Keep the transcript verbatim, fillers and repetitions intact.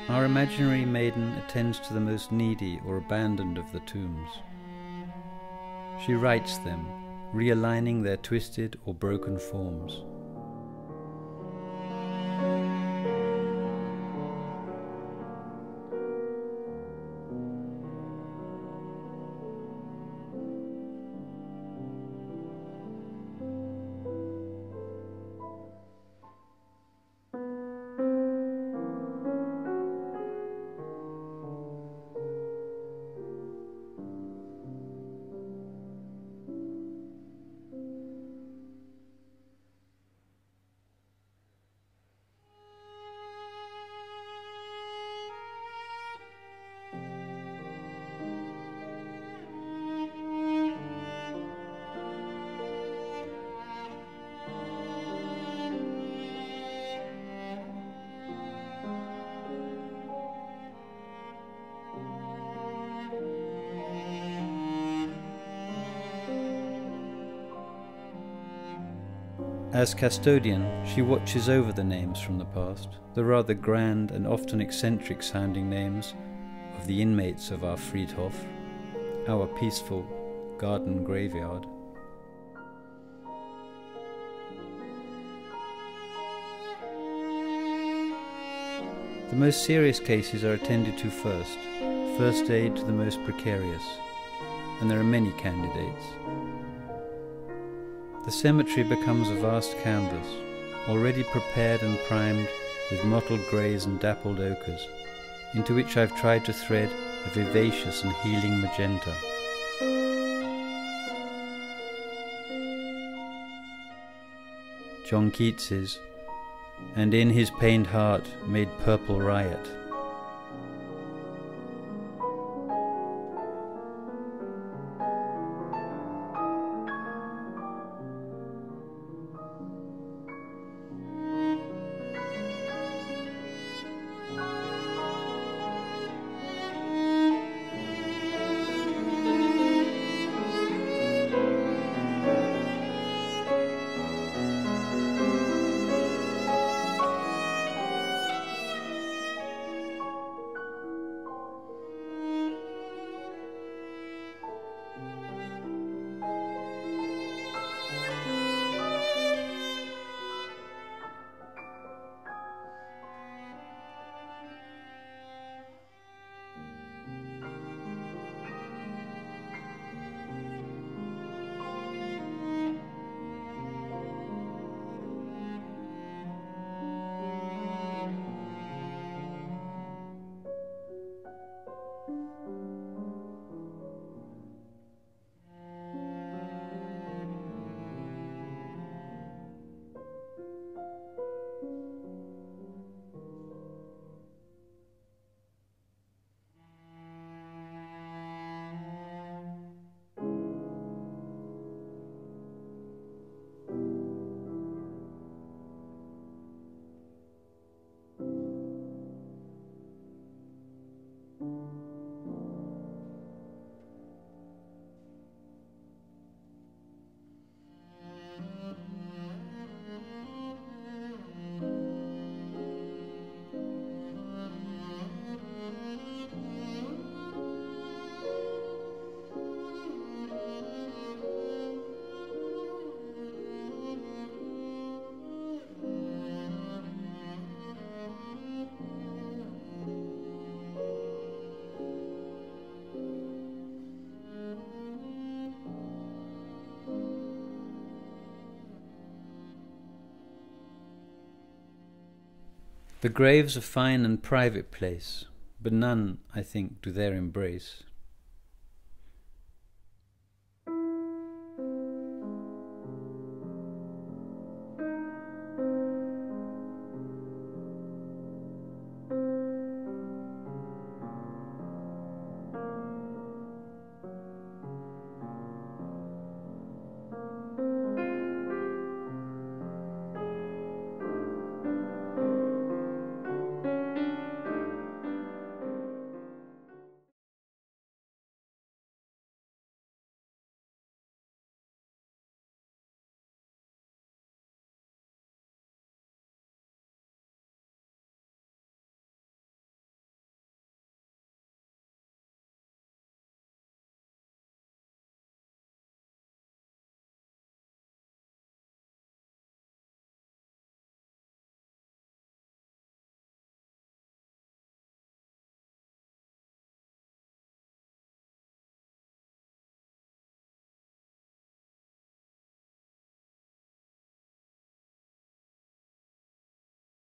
Our imaginary maiden attends to the most needy or abandoned of the tombs. She rights them, realigning their twisted or broken forms. As custodian, she watches over the names from the past, the rather grand and often eccentric sounding names of the inmates of our Friedhof, our peaceful garden graveyard. The most serious cases are attended to first, first aid to the most precarious, and there are many candidates. The cemetery becomes a vast canvas, already prepared and primed with mottled greys and dappled ochres, into which I've tried to thread a vivacious and healing magenta. John Keats's, and in his pained heart made purple riot. The grave's a fine and private place, but none, I think, do there embrace